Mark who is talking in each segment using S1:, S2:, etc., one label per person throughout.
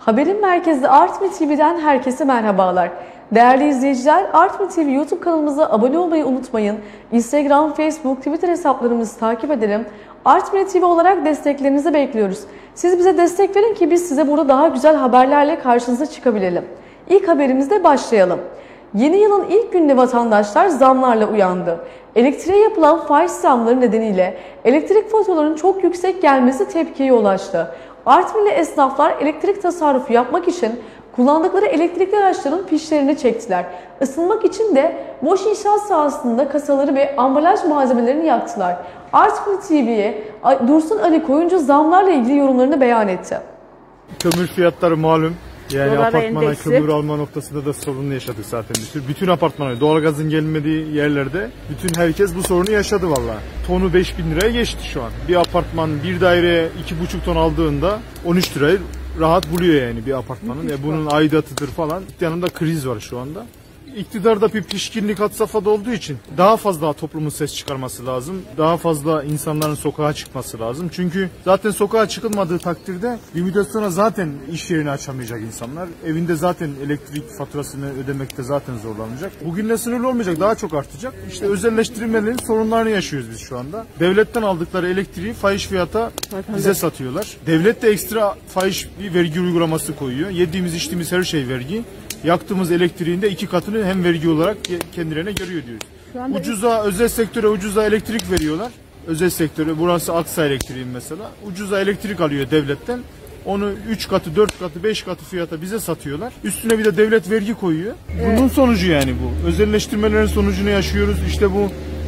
S1: Haberin merkezi Artvin TV'den herkese merhabalar. Değerli izleyiciler, Artvin TV YouTube kanalımıza abone olmayı unutmayın. Instagram, Facebook, Twitter hesaplarımızı takip edelim. Artvin TV olarak desteklerinizi bekliyoruz. Siz bize destek verin ki biz size burada daha güzel haberlerle karşınıza çıkabilelim. İlk haberimizle başlayalım. Yeni yılın ilk gününde vatandaşlar zamlarla uyandı. Elektriğe yapılan faiz zamları nedeniyle elektrik faturalarının çok yüksek gelmesi tepkiye ulaştı. Artvinli esnaflar elektrik tasarrufu yapmak için kullandıkları elektrikli araçların fişlerini çektiler. Isınmak için de boş inşaat sahasında kasaları ve ambalaj malzemelerini yaktılar. Artvin TV'ye Dursun Ali Koyuncu zamlarla ilgili yorumlarını beyan etti.
S2: Kömür fiyatları malum. Yani
S3: dolar
S2: apartmana
S3: endeksi.
S2: kömür alma noktasında da sorunu yaşadık zaten. Bütün apartmana, doğalgazın gelmediği yerlerde bütün herkes bu sorunu yaşadı valla. Tonu 5.000 liraya geçti şu an. Bir apartman bir daireye 2,5 ton aldığında 13 lirayı rahat buluyor yani bir apartmanın. Bunun aidatıdır falan. Yanında kriz var şu anda. İktidarda bir pişkinlik had safhada olduğu için daha fazla toplumun ses çıkarması lazım. Daha fazla insanların sokağa çıkması lazım. Çünkü zaten sokağa çıkılmadığı takdirde bir müddet sonra zaten iş yerini açamayacak insanlar. Evinde zaten elektrik faturasını ödemekte zaten zorlanacak. Bugünle sınırlı olmayacak, daha çok artacak. İşte özelleştirmelerin sorunlarını yaşıyoruz biz şu anda. Devletten aldıkları elektriği fahiş fiyata bize satıyorlar. Devlet de ekstra fahiş bir vergi uygulaması koyuyor. Yediğimiz içtiğimiz her şey vergi. Yaktığımız elektriğin de 2 katını hem vergi olarak kendilerine görüyor diyoruz. Ucuza, özel sektöre ucuza elektrik veriyorlar. Özel sektöre, burası Aksa Elektriğin mesela. Ucuza elektrik alıyor devletten. Onu 3 katı, 4 katı, 5 katı fiyata bize satıyorlar. Üstüne bir de devlet vergi koyuyor. Bunun sonucu yani bu. Özelleştirmelerin sonucunu yaşıyoruz. İşte bu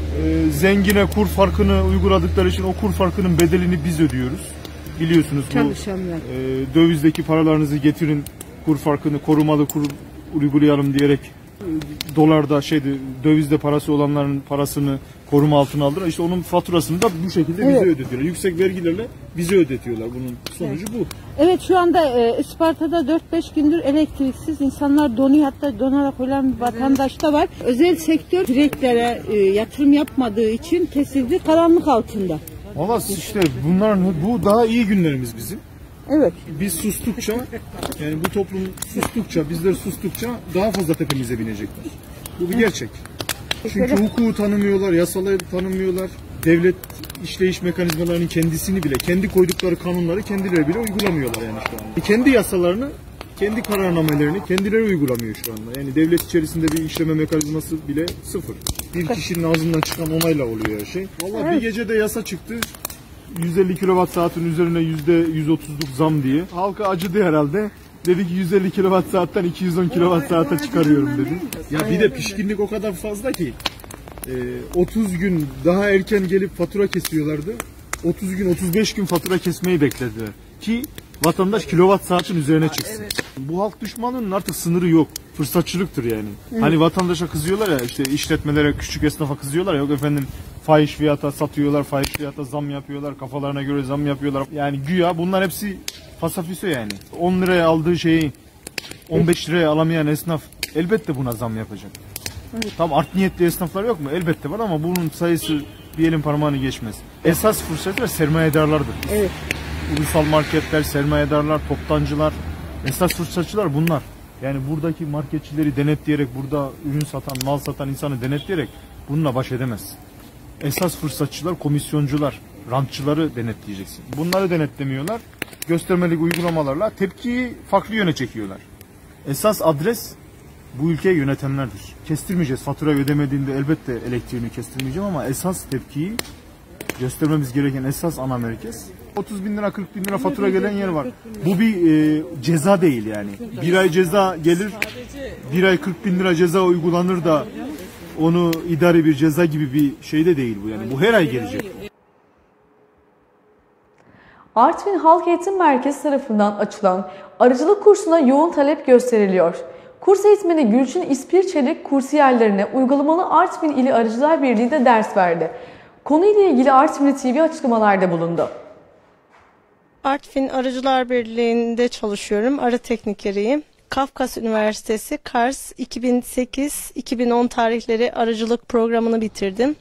S2: zengine kur farkını uyguladıkları için o kur farkının bedelini biz ödüyoruz. Biliyorsunuz bu dövizdeki paralarınızı getirin, kur farkını korumalı kur uygulayalım diyerek dolarda dövizde parası olanların parasını koruma altına aldılar. İşte onun faturasını da bu şekilde bize ödetiyorlar. Yüksek vergilerle bize ödetiyorlar. Bunun sonucu bu.
S3: Evet, şu anda Isparta'da 4-5 gündür elektriksiz insanlar donuyor, hatta donarak ölen bir vatandaş da var. Özel sektör direklere yatırım yapmadığı için kesildi, karanlık altında.
S2: Valla işte bu daha iyi günlerimiz bizim.
S3: Evet.
S2: Biz sustukça, yani bu toplum sustukça, bizler sustukça daha fazla tepemize binecekler. Bu bir gerçek. Çünkü hukuku tanımıyorlar, yasaları tanımıyorlar. Devlet işleyiş mekanizmalarının kendisini bile, kendi koydukları kanunları kendileri bile uygulamıyorlar yani şu anda. Kendi yasalarını, kendi kararnamelerini kendileri uygulamıyor şu anda. Yani devlet içerisinde bir işleme mekanizması bile sıfır. Bir kişinin ağzından çıkan onayla oluyor her şey. Vallahi bir gecede yasa çıktı. 150 kWh saatin üzerine %130'luk zam diye. Halka acıdı herhalde. Dedi ki 150 kWh saatten 210 kWh saate çıkarıyorum dedi. Ya bir de pişkinlik o kadar fazla ki 30 gün daha erken gelip fatura kesiyorlardı. 30 gün 35 gün fatura kesmeyi beklediler. Ki vatandaş kilowatt saatin üzerine çıksın. Evet. Bu halk düşmanının artık sınırı yok. Fırsatçılıktır yani. Evet. Hani vatandaşa kızıyorlar ya, işte işletmelere, küçük esnafa kızıyorlar ya, yok efendim fahiş fiyata satıyorlar, fahiş fiyata zam yapıyorlar, kafalarına göre zam yapıyorlar. Yani güya bunlar hepsi fasafiso yani. 10 liraya aldığı şeyi 15 liraya alamayan esnaf elbette buna zam yapacak. Evet. Tam art niyetli esnaflar yok mu? Elbette var ama bunun sayısı bir elin parmağını geçmez. Esas fırsatçılar sermayedarlardır. Evet. Ulusal marketler, sermayedarlar, toptancılar, esas fırsatçılar bunlar. Yani buradaki marketçileri denetleyerek, burada ürün satan, mal satan insanı denetleyerek bununla baş edemez. Esas fırsatçılar, komisyoncular, rantçıları denetleyeceksin. Bunları denetlemiyorlar. Göstermelik uygulamalarla tepkiyi farklı yöne çekiyorlar. Esas adres bu ülkeyi yönetenlerdir. Kestirmeyeceğiz. Fatura ödemediğinde elbette elektriğini kestirmeyeceğim ama esas tepkiyi göstermemiz gereken esas ana merkez. 30 bin lira, 40 bin lira fatura gelen yer var. Bu bir ceza değil yani. Bir ay ceza gelir, bir ay 40 bin lira ceza uygulanır da onu idari bir ceza gibi bir şey de değil bu yani. Bu her ay gelecek.
S1: Artvin Halk Eğitim Merkezi tarafından açılan arıcılık kursuna yoğun talep gösteriliyor. Kurs eğitmeni Gülçin İspirçelik kursiyerlerine uygulamalı Artvin İli Arıcılar Birliği'nde ders verdi. Konuyla ilgili Artvin TV açıklamalarda bulundu.
S4: Artvin Arıcılar Birliği'nde çalışıyorum. Arı teknikeriyim. Kafkas Üniversitesi Kars 2008-2010 tarihleri arıcılık programını bitirdim.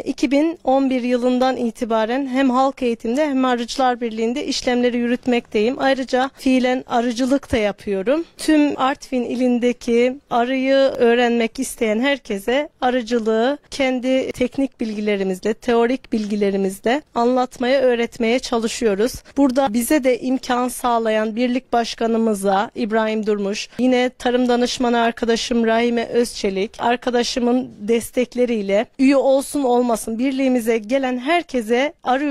S4: 2011 yılından itibaren hem halk eğitimde hem Arıcılar Birliği'nde işlemleri yürütmekteyim. Ayrıca fiilen arıcılık da yapıyorum. Tüm Artvin ilindeki arıyı öğrenmek isteyen herkese arıcılığı kendi teknik bilgilerimizle, teorik bilgilerimizle anlatmaya, öğretmeye çalışıyoruz. Burada bize de imkan sağlayan birlik başkanımıza İbrahim Durmuş, yine tarım danışmanı arkadaşım Rahime Özçelik, arkadaşımın destekleriyle üye olsun olmasın birliğimize gelen herkese arı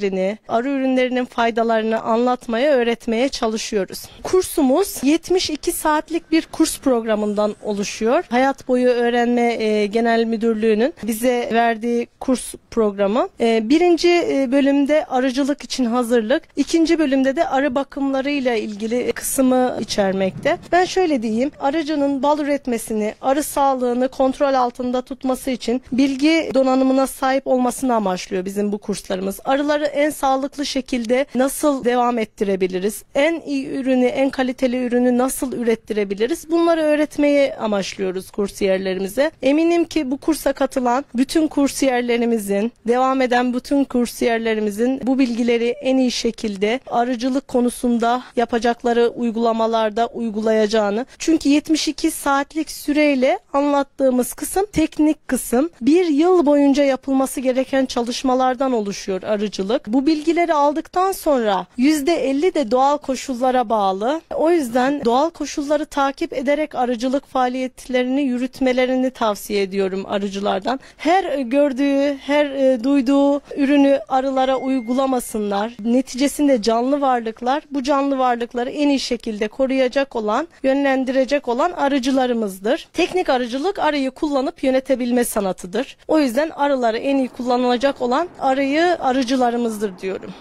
S4: ürünlerinin faydalarını anlatmaya, öğretmeye çalışıyoruz. Kursumuz 72 saatlik bir kurs programından oluşuyor. Hayat Boyu Öğrenme Genel Müdürlüğü'nün bize verdiği kurs programı. Birinci bölümde arıcılık için hazırlık, ikinci bölümde de arı bakımlarıyla ilgili kısmı içermekte. Ben şöyle diyeyim, arıcının bal üretmesini, arı sağlığını kontrol altında tutması için bilgi donanımına sahip olmasını amaçlıyor bizim bu kurslarımız. Arıları en sağlıklı şekilde nasıl devam ettirebiliriz? En iyi ürünü, en kaliteli ürünü nasıl ürettirebiliriz? Bunları öğretmeye amaçlıyoruz kursiyerlerimize. Eminim ki bu kursa katılan bütün kursiyerlerimizin, devam eden bütün kursiyerlerimizin bu bilgileri en iyi şekilde arıcılık konusunda yapacakları uygulamalarda uygulayacağını. Çünkü 72 saatlik süreyle anlattığımız kısım teknik kısım. Bir yıl boyunca yapılması gereken çalışmalardan oluşuyor arıcılık. Bu bilgileri aldıktan sonra %50 de doğal koşullara bağlı. O yüzden doğal koşulları takip ederek arıcılık faaliyetlerini yürütmelerini tavsiye ediyorum arıcılardan. Her gördüğü, her duyduğu ürünü arılara uygulamasınlar. Neticesinde canlı varlıklar, bu canlı varlıkları en iyi şekilde koruyacak olan, yönlendirecek olan arıcılarımızdır. Teknik arıcılık arıyı kullanıp yönetebilme sanatıdır. O yüzden arıları en iyi kullanılacak olan arıcılarımızdır diyorum.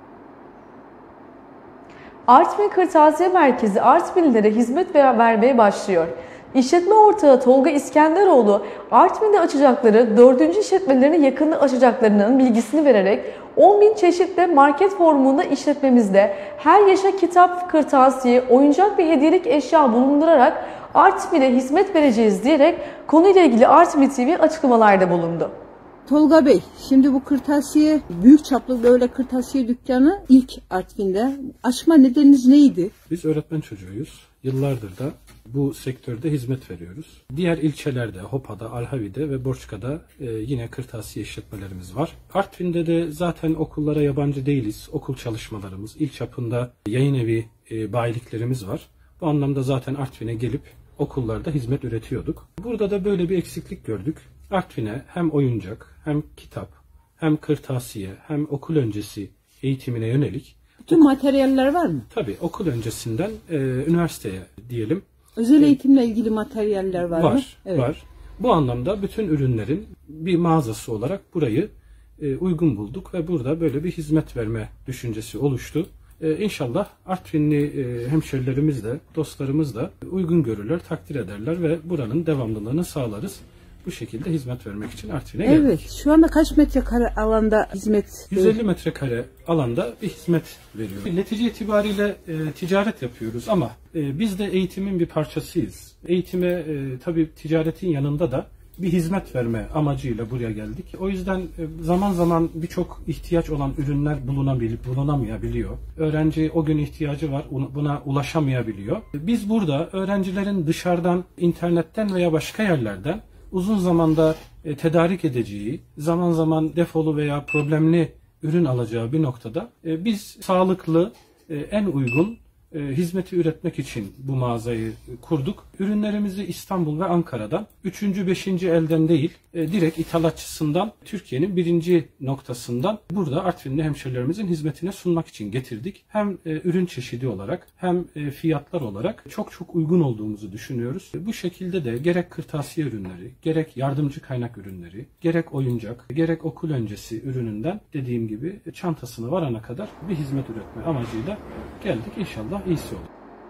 S1: Artvin Kırtasiye Merkezi Artvinlilere hizmet vermeye başlıyor. İşletme ortağı Tolga İskenderoğlu, Artvin'de açacakları 4. işletmelerini yakında açacaklarının bilgisini vererek 10.000 çeşitle market formunda işletmemizde her yaşa kitap, kırtasiye, oyuncak ve hediyelik eşya bulundurarak Artvin'e hizmet vereceğiz diyerek konuyla ilgili Artvin TV açıklamalarda bulundu.
S3: Tolga Bey, şimdi bu kırtasiye, büyük çaplı böyle kırtasiye dükkanı ilk Artvin'de. Açma nedeniniz neydi?
S5: Biz öğretmen çocuğuyuz. Yıllardır da bu sektörde hizmet veriyoruz. Diğer ilçelerde, Hopa'da, Alhavi'de ve Borçka'da yine kırtasiye işletmelerimiz var. Artvin'de de zaten okullara yabancı değiliz. Okul çalışmalarımız, il çapında yayın evi bayiliklerimiz var. Bu anlamda zaten Artvin'e gelip okullarda hizmet üretiyorduk. Burada da böyle bir eksiklik gördük. Artvin'e hem oyuncak, hem kitap, hem kırtasiye, hem okul öncesi eğitimine yönelik.
S3: Bütün materyaller var mı?
S5: Tabii okul öncesinden üniversiteye diyelim.
S3: Özel eğitimle ilgili materyaller var mı?
S5: Evet. Var. Bu anlamda bütün ürünlerin bir mağazası olarak burayı uygun bulduk ve burada böyle bir hizmet verme düşüncesi oluştu. İnşallah Artvinli hemşerilerimiz de, dostlarımız da uygun görürler, takdir ederler ve buranın devamlılığını sağlarız. Bu şekilde hizmet vermek için Artvin'e geldik.
S3: Evet. Şu anda kaç metrekare alanda hizmet?
S5: 150 metrekare alanda bir hizmet veriyoruz. Netice itibariyle ticaret yapıyoruz ama biz de eğitimin bir parçasıyız. Eğitime tabii ticaretin yanında da bir hizmet verme amacıyla buraya geldik. O yüzden zaman zaman birçok ihtiyaç olan ürünler bulunamayabiliyor. Öğrenci o gün ihtiyacı var, buna ulaşamayabiliyor. Biz burada öğrencilerin dışarıdan, internetten veya başka yerlerden uzun zamanda tedarik edeceği, zaman zaman defolu veya problemli ürün alacağı bir noktada biz sağlıklı, en uygun hizmeti üretmek için bu mağazayı kurduk. Ürünlerimizi İstanbul ve Ankara'dan 3. 5. elden değil, direkt ithalatçısından, Türkiye'nin 1. noktasından burada Artvinli hemşerilerimizin hizmetine sunmak için getirdik. Hem ürün çeşidi olarak hem fiyatlar olarak çok uygun olduğumuzu düşünüyoruz. Bu şekilde de gerek kırtasiye ürünleri, gerek yardımcı kaynak ürünleri, gerek oyuncak, gerek okul öncesi ürününden dediğim gibi çantasına varana kadar bir hizmet üretme amacıyla geldik. İnşallah iyisi olur.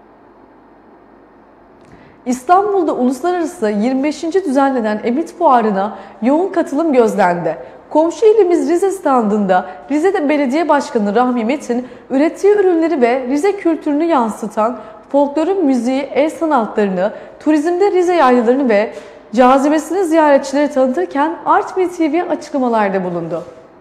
S1: İstanbul'da uluslararası 25. düzenlenen Emit Fuarı'na yoğun katılım gözlendi. Komşu ilimiz Rize standında Rize'de Belediye Başkanı Rahmi Metin, ürettiği ürünleri ve Rize kültürünü yansıtan folklorun müziği, el sanatlarını, turizmde Rize yaylalarını ve cazibesini ziyaretçilere tanıtırken Artvin TV açıklamalarda bulundu.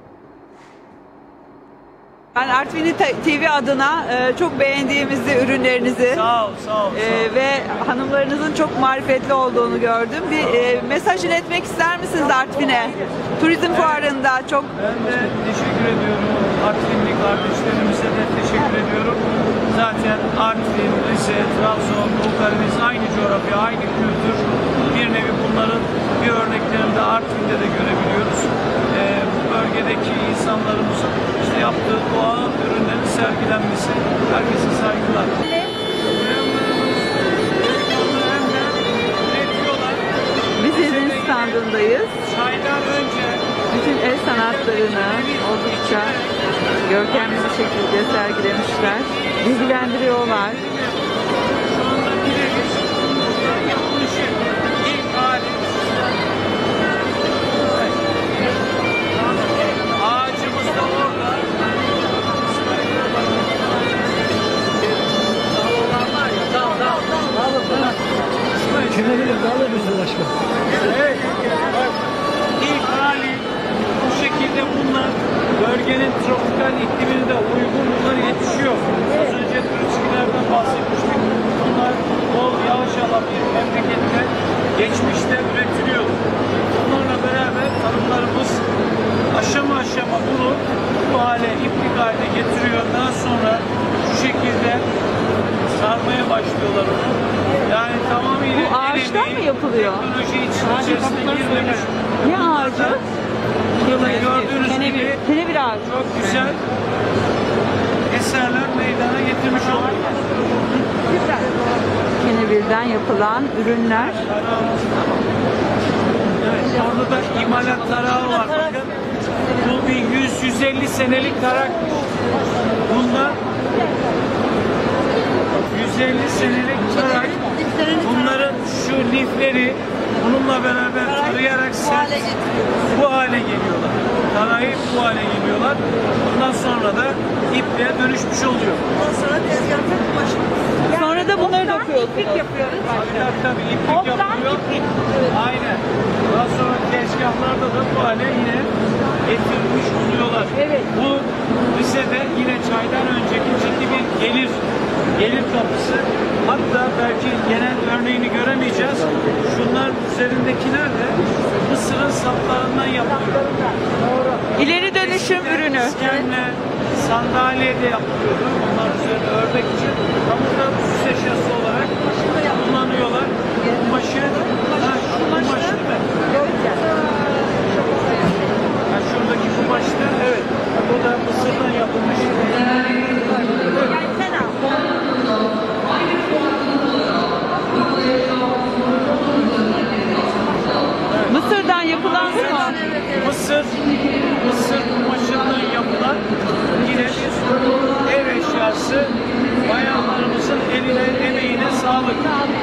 S6: Ben Artvin TV adına çok beğendiğimizi, ürünlerinizi
S7: sağ ol.
S6: Ve hanımlarınızın çok marifetli olduğunu gördüm. Bir mesaj iletmek ister misiniz Artvin'e? Turizm fuarında çok...
S7: Ben de teşekkür ediyorum. Artvinli kardeşlerimize de teşekkür ediyorum. Zaten Artvin, Rize, Trabzon, Doğu Karadeniz aynı coğrafya, aynı kültür. Bir nevi bunların bir örneklerini de Artvin'de de görebiliyoruz. Bu bölgedeki insanlarımızın işte yaptığı doğal ürünlerin sergilenmesi, herkese saygılar.
S6: Biz sizin standındayız.
S7: Çaydan önce
S6: Bütün el sanatlarını oldukça görkemli bir şekilde sergilemişler. Bilgilendiriyorlar.
S7: şu anda birebir yapılışı ilk hali. Ağacımız da orada. Evet. Bak, ilk hali bu şekilde bunlar bölgenin tropikal iklimine uygun bunlar yetişiyor. Az önce turistlerden bahsetmiştik. Bunlar bol yağış alan bir memlekette geçmişte üretiliyor. Bunlarla beraber tarımlarımız aşama aşama bunu bu hale, iplik haline getiriyor. Daha sonra şu şekilde sarmaya başlıyorlar onu. Yani tamamıyla
S6: Bu ağaçtan mı yapılıyor?
S7: teknoloji içerisine girmemiş.
S6: Ne ağacı?
S7: Burada gördüğünüz gibi
S6: Kenevir ağacı.
S7: çok güzel eserler meydana getirmiş oluyor.
S6: Kenevirden yapılan ürünler.
S7: Evet, orada da imalat tarağı var. Bakın, bu bir 100-150 senelik tarakmış. Bunda 150 senelik tarak. Bunların şu lifleri bununla beraber tarayarak sert bu hale geliyorlar. Tarayıp bu hale geliyorlar. Bundan sonra da ipliğe dönüşmüş oluyor.
S6: Sonra da bunları dokuyorsunuz.
S7: Tabii iplik yapılıyor. Aynen. Daha sonra tezgahlarda da bu hale yine getirilmiş oluyorlar.
S6: Evet.
S7: Bu Rize'de yine çaydan önceki ciddi bir gelir kapısı. Hatta belki genel örneğini göremeyeceğiz. Şunlar üzerindekiler de Mısır'ın saplarından yapılıyor.
S6: İleri dönüşüm ürünü.
S7: İskemle, sandalye de yapılıyordu. Onlar üzerinde örmek için. Kamuda süs eşyası olarak kullanıyorlar. Kumaşı, şu kumaş değil mi? Şuradaki kumaş da evet. Bu da Mısır'dan yapılmış.
S6: Mısır'dan yapılan mı?
S7: Mısır kumaşından yapılan yine bir ev eşyası. Bayanlarımızın eline, emeğine sağlık.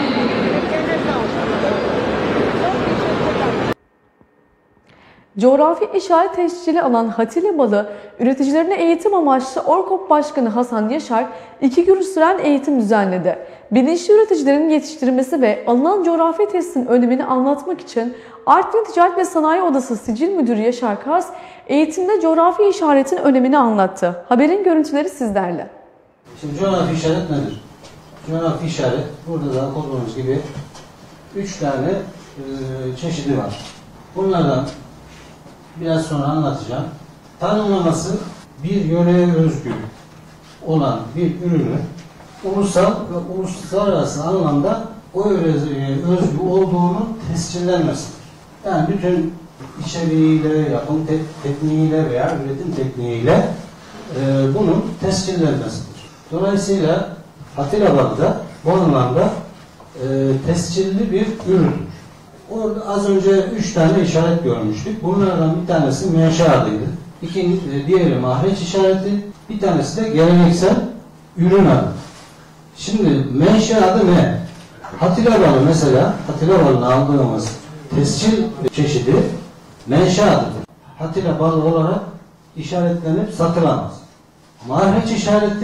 S1: Coğrafi işaret tescili alan Hatile Balı, üreticilerine eğitim amaçlı Orkop Başkanı Hasan Yaşar 2 gün süren eğitim düzenledi. Bilinçli üreticilerin yetiştirilmesi ve alınan coğrafi testin önemini anlatmak için Artvin Ticaret ve Sanayi Odası Sicil Müdürü Yaşar Kars, eğitimde coğrafi işaretin önemini anlattı. Haberin görüntüleri sizlerle.
S8: Şimdi coğrafi işaret nedir? Coğrafi işaret, burada da kodumuz gibi 3 tane çeşidi var. Bunlardan biraz sonra anlatacağım. Tanımlaması bir yöreye özgü olan bir ürünü ulusal ve uluslararası anlamda o yöreye özgü olduğunu tescillenmesidir. Yani bütün içeriğiyle, yapım tekniğiyle veya üretim tekniğiyle bunun tescillenmesidir. Dolayısıyla Hatile Balı da bu anlamda tescilli bir üründür. Orada az önce 3 tane işaret görmüştük. Bunlardan bir tanesi menşe adıydı. Diğeri mahreç işareti. Bir tanesi de geleneksel ürün adı. Şimdi menşe adı ne? Hatile Balı mesela, Hatile Balı'nı aldığımız tescil çeşidi menşe adıdır. Hatile Balı olarak işaretlenip satılamaz. Mahreç işareti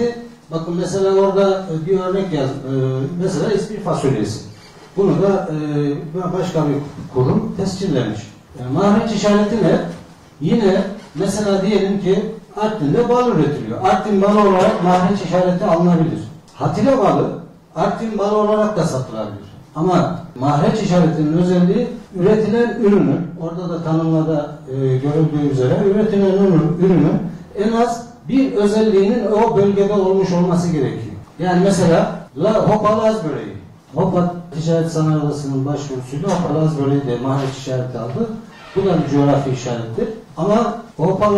S8: Bakın mesela orada bir örnek yaz. Mesela İspir fasulyesi. Bunu da başka bir kurum tescillemiş. Mahreç işareti ne? Yine mesela diyelim ki Artvin'de bal üretiliyor. Artvin balı olarak mahreç işareti alınabilir. Hatile balı Artvin balı olarak da satılabilir. Ama mahreç işaretinin özelliği üretilen ürünün, orada da tanımlada görüldüğü üzere üretilen ürünün en az bir özelliğinin o bölgede olmuş olması gerekiyor. Yani mesela Hopa Laz böreği. Hopa Ticaret Sanayi Odası'nın başvurusuyla Hopa Laz böreği de mahreç işareti aldı. Bu da bir coğrafi işarettir. Ama Hopa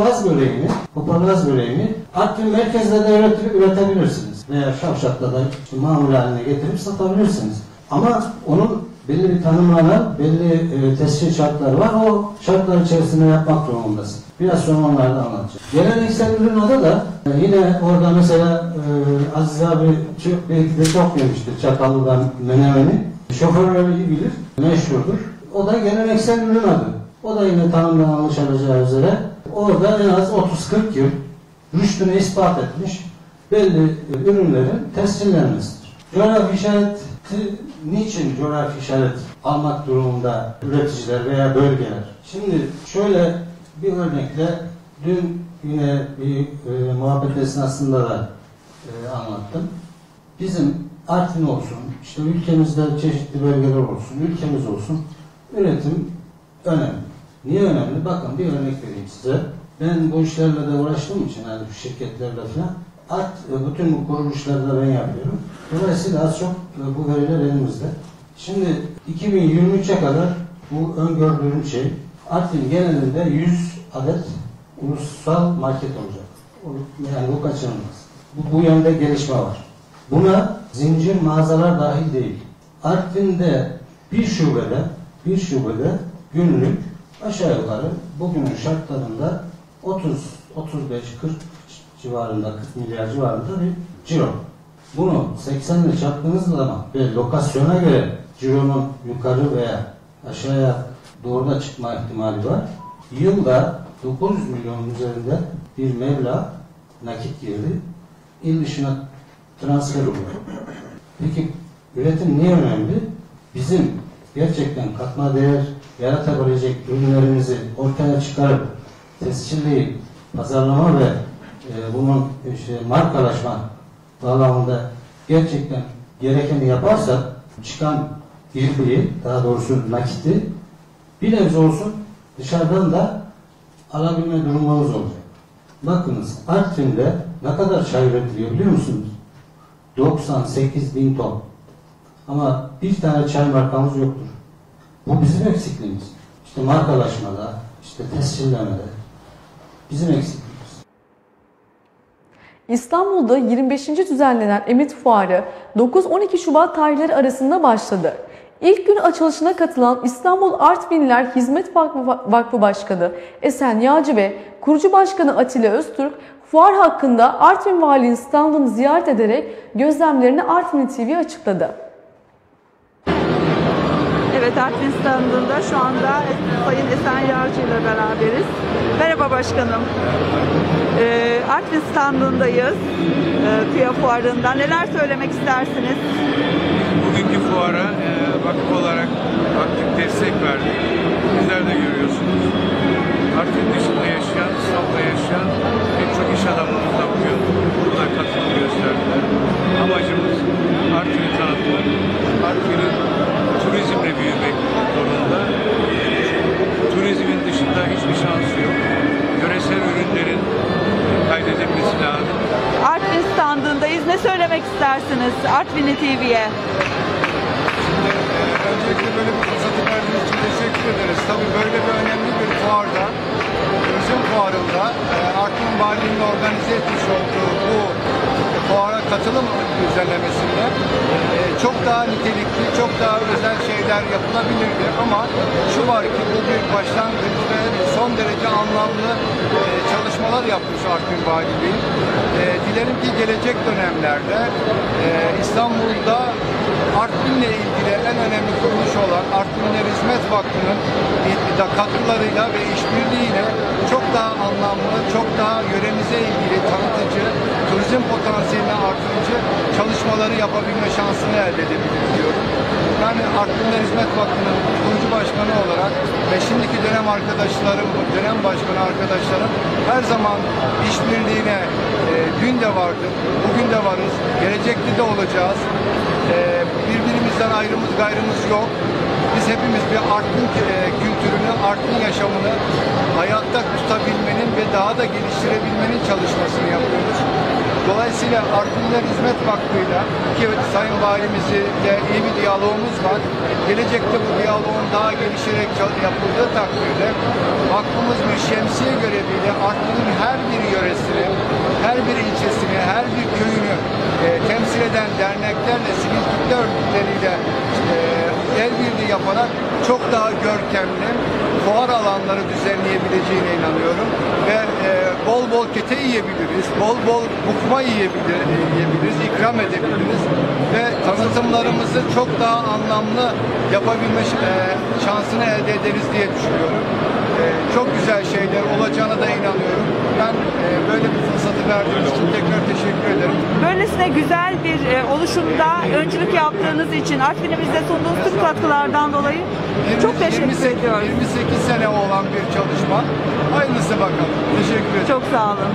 S8: Laz böreğini Artvin merkezde de üretebilirsiniz. Veya Şavşat'ta da mamul haline getirip satabilirsiniz. Ama onun belli bir tanımlanan, belli tescil şartları var. O şartlar içerisinde yapmak durumundasın. Biraz sonra onları da anlatacağım. Geleneksel ürün adı da yine orada mesela Aziz abi belki de çok yemiştir Çakallı'dan Menemen'i. Şoförleri iyi bilir, meşhurdur. O da geleneksel ürün adı. O da yine tanımdan anlaşılacağı üzere orada en az 30-40 yıl rüştünü ispat etmiş belli ürünlerin tescillenmesidir. Coğrafi işareti niçin coğrafi işaret almak durumunda üreticiler veya bölgeler? Şimdi şöyle bir örnekle dün yine bir muhabbet esnasında da anlattım. Bizim Artvin olsun, işte ülkemizde çeşitli bölgeler olsun, ülkemiz olsun, üretim önemli. Niye önemli? Bakın bir örnek vereyim size. Ben bu işlerle de uğraştığım için, yani bu şirketlerle falan, bütün bu kuruluşlarda ben yapıyorum. Dolayısıyla az çok bu veriler elimizde. Şimdi 2023'e kadar bu öngördüğüm şey, Artvin genelinde 100 adet ulusal market olacak. Yani bu kaçınılmaz. Bu yönde gelişme var. Buna zincir mağazalar dahil değil. Artvin'de bir şubede günlük aşağı yukarı bugünün şartlarında 30-35-40 civarında, 40 milyar civarında bir ciro. Bunu 80 ile çarptığınız zaman ve lokasyona göre cironun yukarı veya aşağıya doğru da çıkma ihtimali var. Yılda 900 milyonun üzerinde bir meblağ nakit girdi. İl dışına transfer oluyor. Peki üretim niye önemli? Bizim gerçekten katma değer yaratabilecek ürünlerimizi ortaya çıkarıp tescilleyip pazarlama ve bunun markalaşma bağlamında gerçekten gerekeni yaparsak çıkan girdiği, daha doğrusu nakiti bir nebze olsun dışarıdan da alabilme durumumuz olacak. Bakınız Artvin'de ne kadar çay üretiliyor biliyor musunuz? 98.000 ton. Ama bir tane çay markamız yoktur. Bu bizim eksikliğimiz. İşte markalaşmada, işte tescillemede bizim eksikliğimiz.
S1: İstanbul'da 25. düzenlenen Emit Fuarı 9-12 Şubat tarihleri arasında başladı. İlk gün açılışına katılan İstanbul Artvinliler Hizmet Vakfı Başkanı Esen Yağcı ve Kurucu Başkanı Atilla Öztürk, fuar hakkında Artvin Valiliğinin standını ziyaret ederek gözlemlerini Artvin TV'ye açıkladı.
S6: Evet, Artvin standında şu anda Sayın Esen Yağcı ile beraberiz. Merhaba başkanım. Artvin standındayız. TÜYA fuarında. Neler söylemek istersiniz?
S9: Bugünkü fuara vakıf olarak aktif destek verdik. Sizler de görüyorsunuz. Artvin dışında yaşayan, İstanbul'da yaşayan pek çok iş adamımız da bugün burada katılım gösterdiler. Amacımız Artvin'i tanıtmak, Artvin'in turizmle büyümek zorunda. Turizmin dışında hiçbir şansı yok. Yöresel ürünlerin kaydedilmesi lazım.
S6: Artvin standındayız. Ne söylemek istersiniz Artvinli TV'ye?
S2: Şimdi öncelikle böyle bir fırsatı verdiğiniz için teşekkür ederiz. Tabii böyle bir önemli bir fuarda, turizm fuarında Artvin Valiliği'nin organize etmiş olduğu bu fuara katılım düzenlemesinde çok daha nitelikli, çok daha özel şeyler yapılabilirdi ama şu var ki bu bir başlangıç ve son derece anlamlı çalışmalar yapmış Artvin Valiliği. Dilerim ki gelecek dönemlerde İstanbul'da Artvin'le ilgili en önemli kuruluş olan Artvinler Hizmet Vakfı'nın katkılarıyla ve işbirliğiyle çok daha anlamlı, çok daha yöremize ilgili tanıtıcı turizm
S10: turizm potansiyelini artırıcı çalışmaları yapabilme şansını elde edebiliriz diyorum. Ben Artvinler Hizmet Vakfı'nın kurucu başkanı olarak ve şimdiki dönem arkadaşlarım, dönem başkanı arkadaşlarım her zaman işbirliğine dün de vardık, bugün de varız, gelecekte de olacağız. Birbirimizden ayrımız gayrımız yok. Biz hepimiz bir Artvin kültürünü, Artvin yaşamını hayatta tutabilmenin ve daha da geliştirebilmenin çalışmasını yapıyoruz. Dolayısıyla Artvinler Hizmet Vakfı'yla ki Sayın Valimizle iyi bir diyalogumuz var. Gelecekte bu diyaloğun daha gelişerek yapıldığı takdirde vakfımız bir şemsiye göreviyle Artvin'in her bir yöresini, her bir ilçesini, her bir köyünü temsil eden derneklerle, sivil kitle örgütleriyle el birliği yaparak çok daha görkemli fuar alanları düzenleyebileceğine inanıyorum. Ve bol bol kete yiyebiliriz, bol bol bukma yiyebiliriz, ikram edebiliriz ve tanıtımlarımızı çok daha anlamlı yapabilme şansını elde ederiz diye düşünüyorum. Çok güzel şeyler olacağına da inanıyorum. Ben böyle bir fırsatı verdiğiniz için tekrar teşekkür ederim.
S6: Böylesine güzel bir oluşumda öncülük yaptığınız için Artvin'imizde sunduğunuz tüm katkılardan dolayı çok teşekkür ediyorum.
S10: 28 sene olan bir çalışma. Hayırlısı bakalım. Teşekkür ederim.
S6: Çok sağ olun.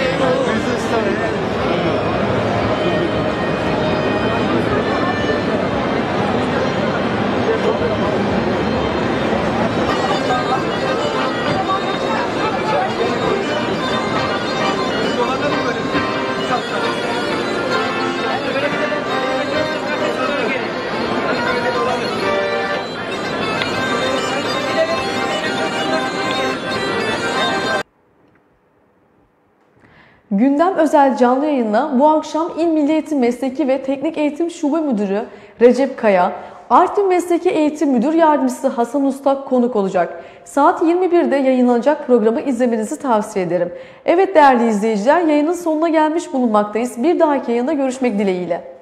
S1: Gündem özel canlı yayınla bu akşam İl Milli Eğitim Mesleki ve Teknik Eğitim Şube Müdürü Recep Kaya, Artvin Mesleki Eğitim Müdür Yardımcısı Hasan Usta konuk olacak. Saat 21'de yayınlanacak programı izlemenizi tavsiye ederim. Evet değerli izleyiciler, yayının sonuna gelmiş bulunmaktayız. Bir dahaki yayında görüşmek dileğiyle.